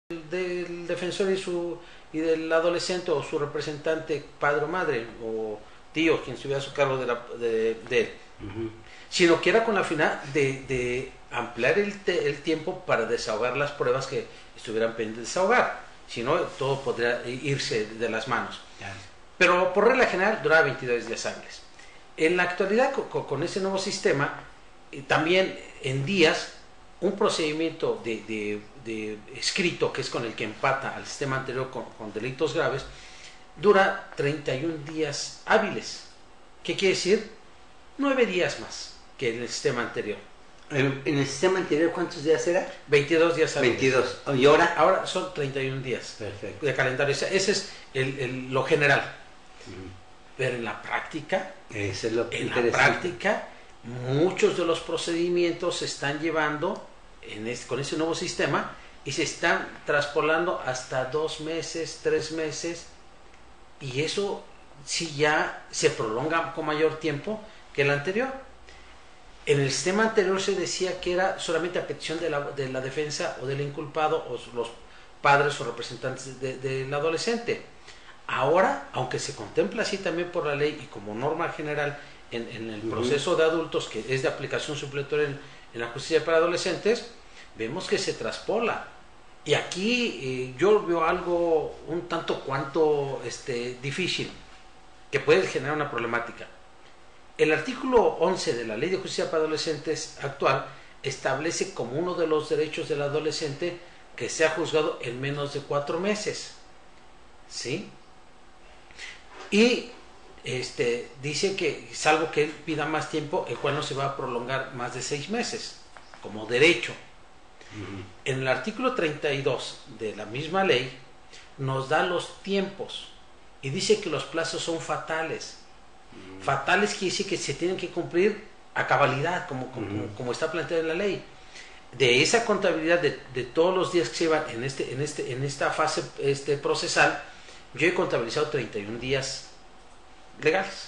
del defensor y del adolescente o su representante, padre o madre o tío, quien estuviera a su cargo de él, sino que era con la finalidad de ampliar el tiempo para desahogar las pruebas que estuvieran pendientes de desahogar, si no todo podría irse de las manos. Pero por regla general duraba 22 días hábiles. En la actualidad, con ese nuevo sistema, también en días, un procedimiento de escrito, que es con el que empata al sistema anterior con delitos graves, dura 31 días hábiles. ¿Qué quiere decir? 9 días más que en el sistema anterior. ¿En el sistema anterior cuántos días era? 22 días hábiles. 22. ¿Y ahora? Ahora son 31 días. Perfecto. De calendario. Ese es lo general. Pero en la práctica, muchos de los procedimientos se están llevando con ese nuevo sistema y se están traspolando hasta 2 meses, 3 meses, y eso sí ya se prolonga con mayor tiempo que el anterior. En el sistema anterior se decía que era solamente a petición de la defensa o del inculpado o los padres o representantes del adolescente. Ahora, aunque se contempla así también por la ley y como norma general en el proceso de adultos, que es de aplicación supletoria en la justicia para adolescentes, vemos que se traspola. Y aquí yo veo algo un tanto cuanto difícil, que puede generar una problemática. El artículo 11 de la Ley de Justicia para Adolescentes actual establece como uno de los derechos del adolescente que sea juzgado en menos de 4 meses. ¿Sí? Y dice que, salvo que él pida más tiempo, el cual no se va a prolongar más de 6 meses, como derecho. En el artículo 32 de la misma ley nos da los tiempos y dice que los plazos son fatales. Fatales quiere decir que se tienen que cumplir a cabalidad, como está planteado en la ley. De esa contabilidad de todos los días que se llevan en esta fase procesal, yo he contabilizado 31 días legales.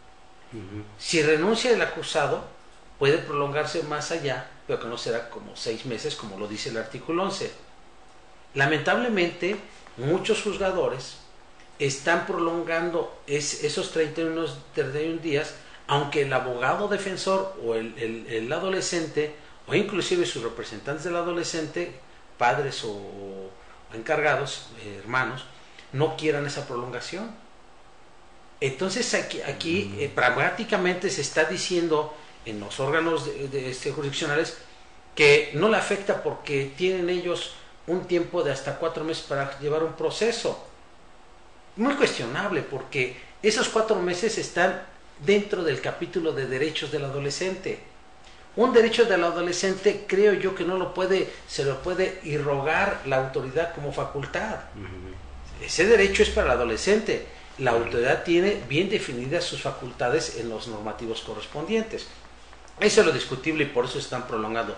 Si renuncia el acusado, puede prolongarse más allá, pero que no será como 6 meses, como lo dice el artículo 11. Lamentablemente, muchos juzgadores están prolongando esos 31 días, aunque el abogado defensor o el adolescente, o inclusive sus representantes del adolescente, padres o encargados, hermanos, no quieran esa prolongación. Entonces aquí pragmáticamente se está diciendo en los órganos jurisdiccionales que no le afecta porque tienen ellos un tiempo de hasta 4 meses para llevar un proceso. Muy cuestionable, porque esos 4 meses están dentro del capítulo de derechos del adolescente. Un derecho del adolescente, creo yo que se lo puede irrogar la autoridad como facultad. Ese derecho es para el adolescente. La autoridad tiene bien definidas sus facultades en los normativos correspondientes. Eso es lo discutible y por eso están prolongando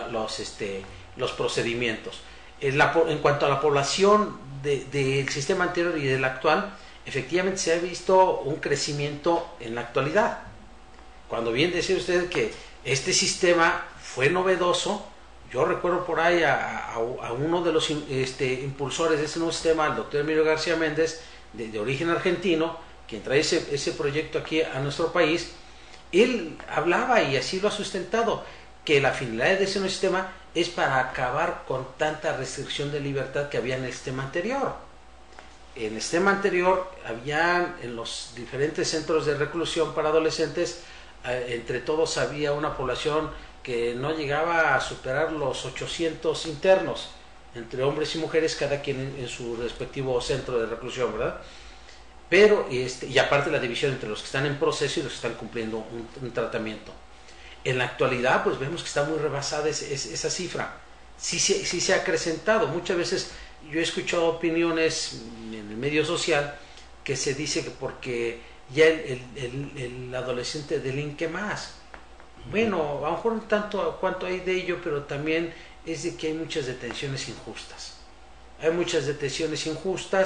los procedimientos. En cuanto a la población del sistema anterior y del actual, efectivamente se ha visto un crecimiento en la actualidad. Cuando bien decía usted que este sistema fue novedoso, yo recuerdo por ahí a uno de los impulsores de ese nuevo sistema, el doctor Emilio García Méndez, de origen argentino, quien trae ese proyecto aquí a nuestro país. Él hablaba, y así lo ha sustentado, que la finalidad de ese nuevo sistema es para acabar con tanta restricción de libertad que había en el sistema anterior. En el sistema anterior había en los diferentes centros de reclusión para adolescentes, entre todos había una población que no llegaba a superar los 800 internos, entre hombres y mujeres, cada quien en su respectivo centro de reclusión, ¿verdad? Pero, y aparte la división entre los que están en proceso y los que están cumpliendo un tratamiento. En la actualidad, pues vemos que está muy rebasada esa cifra. Sí se ha acrecentado. Muchas veces yo he escuchado opiniones en el medio social que se dice que porque ya el adolescente delinque más. Bueno, a lo mejor un tanto cuanto hay de ello, pero también es de que hay muchas detenciones injustas. Hay muchas detenciones injustas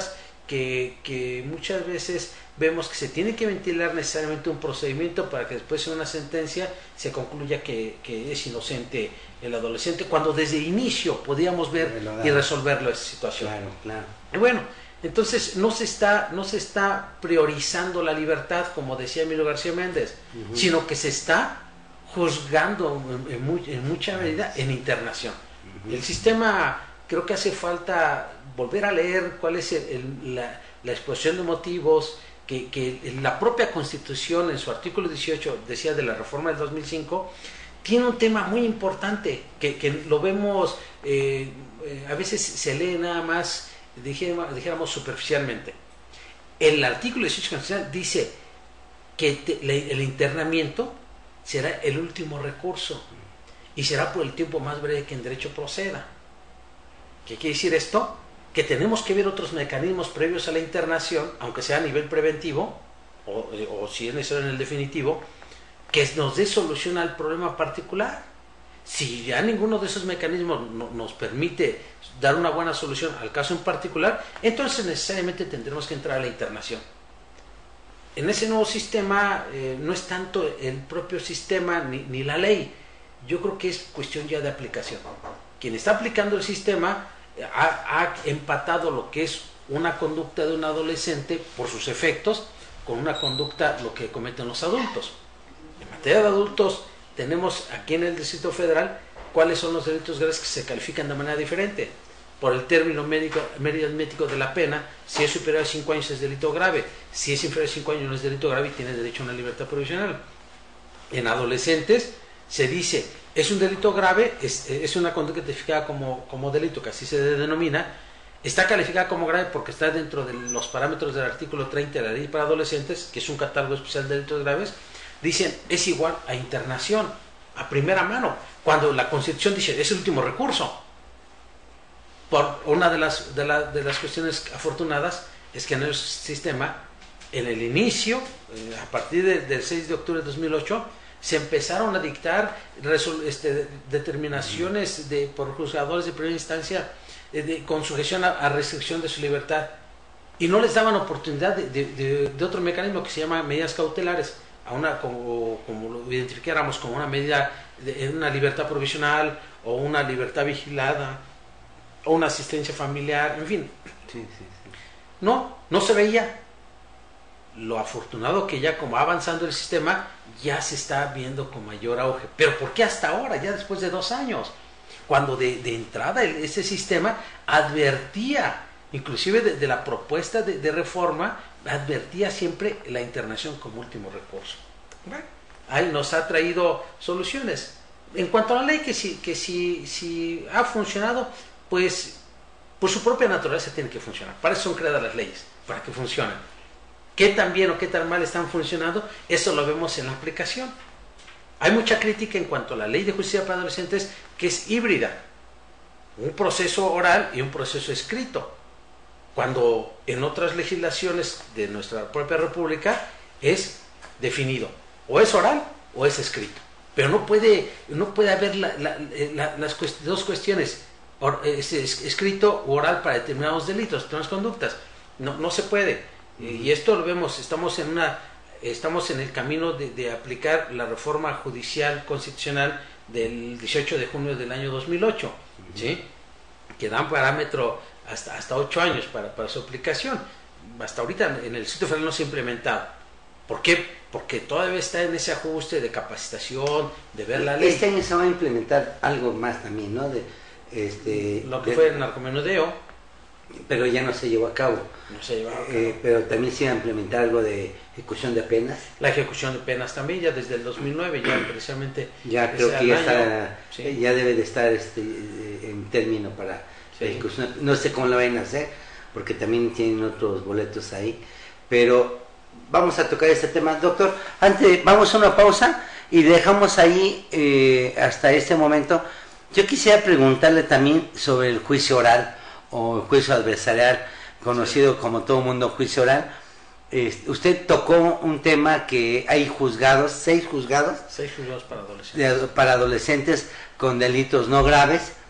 que muchas veces vemos que se tiene que ventilar necesariamente un procedimiento para que después en una sentencia se concluya que es inocente el adolescente, cuando desde inicio podíamos ver y resolverlo esa situación. Claro, claro. Y bueno, entonces no se está priorizando la libertad, como decía Emilio García Méndez, sino que se está juzgando en mucha medida en internación. El sistema, creo que hace falta volver a leer cuál es la exposición de motivos que la propia Constitución en su artículo 18 decía de la reforma del 2005, tiene un tema muy importante que lo vemos, a veces se lee nada más, dijéramos superficialmente. El artículo 18 constitucional dice que el internamiento será el último recurso y será por el tiempo más breve que en derecho proceda. ¿Qué quiere decir esto? Que tenemos que ver otros mecanismos previos a la internación, aunque sea a nivel preventivo, o si es necesario en el definitivo, que nos dé solución al problema particular. Si ya ninguno de esos mecanismos nos permite dar una buena solución al caso en particular, entonces necesariamente tendremos que entrar a la internación. En ese nuevo sistema no es tanto el propio sistema ni la ley, yo creo que es cuestión ya de aplicación. Quien está aplicando el sistema ha empatado lo que es una conducta de un adolescente por sus efectos con una conducta lo que cometen los adultos. En materia de adultos tenemos aquí en el Distrito Federal cuáles son los delitos graves que se califican de manera diferente. Por el término médico de la pena, si es superior a 5 años es delito grave, si es inferior a 5 años no es delito grave y tiene derecho a una libertad provisional. En adolescentes se dice, es un delito grave, es una conducta tipificada como delito, que así se denomina, está calificada como grave porque está dentro de los parámetros del artículo 30 de la ley para adolescentes, que es un catálogo especial de delitos graves, dicen, es igual a internación, a primera mano, cuando la Constitución dice, es el último recurso. Por una de las cuestiones afortunadas es que en el sistema, en el inicio, a partir del 6 de octubre de 2008, se empezaron a dictar determinaciones por juzgadores de primera instancia con sujeción a restricción de su libertad, y no les daban oportunidad de otro mecanismo que se llama medidas cautelares, como lo identificáramos como una medida de una libertad provisional o una libertad vigilada o una asistencia familiar, en fin. Sí. No se veía. Lo afortunado que ya como avanzando el sistema ya se está viendo con mayor auge. Pero ¿por qué hasta ahora? Ya después de 2 años. Cuando de entrada ese sistema advertía, inclusive de la propuesta de reforma, advertía siempre la internación como último recurso. Bueno, ahí nos ha traído soluciones. En cuanto a la ley, que si ha funcionado, pues por su propia naturaleza tiene que funcionar. Para eso son creadas las leyes, para que funcionen. ¿Qué tan bien o qué tan mal están funcionando? Eso lo vemos en la aplicación. Hay mucha crítica en cuanto a la ley de justicia para adolescentes, que es híbrida. Un proceso oral y un proceso escrito. Cuando en otras legislaciones de nuestra propia república es definido. O es oral o es escrito. Pero no puede haber las dos cuestiones. Escrito u oral para determinados delitos, determinadas conductas. No se puede. Y esto lo vemos, estamos en el camino de aplicar la reforma judicial constitucional del 18 de junio del año 2008, ¿sí? Que dan parámetro hasta 8 años para su aplicación. Hasta ahorita en el Distrito Federal no se ha implementado. ¿Por qué? Porque todavía está en ese ajuste de capacitación, de ver la ley. Este año se va a implementar algo más también, ¿no? Lo que fue el narcomenudeo. Pero ya no se llevó a cabo. No se llevó a cabo. Pero también se iba a implementar algo de ejecución de penas. La ejecución de penas también, ya desde el 2009, ya precisamente. Ya creo que ya está, sí. Ya debe de estar en término para la ejecución. No sé cómo lo van a hacer, porque también tienen otros boletos ahí. Pero vamos a tocar este tema, doctor. Antes, vamos a una pausa y dejamos ahí hasta este momento. Yo quisiera preguntarle también sobre el juicio oral o juicio adversarial, conocido como todo el mundo juicio oral. Usted tocó un tema que hay juzgados, 6 juzgados. 6 juzgados para adolescentes. Para adolescentes con delitos no graves,